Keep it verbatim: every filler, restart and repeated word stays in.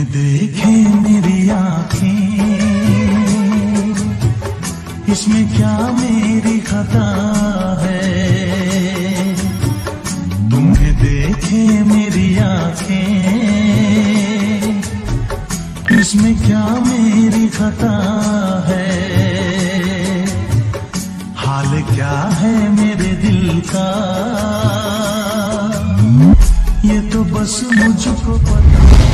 देखे मेरी आँखें, इसमें क्या मेरी खता है। तुम्हें देखे मेरी आँखें, इसमें क्या मेरी खता है। हाल क्या है मेरे दिल का, ये तो बस मुझको पता।